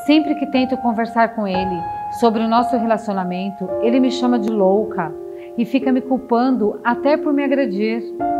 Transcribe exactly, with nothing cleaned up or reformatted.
Sempre que tento conversar com ele sobre o nosso relacionamento, ele me chama de louca e fica me culpando até por me agredir.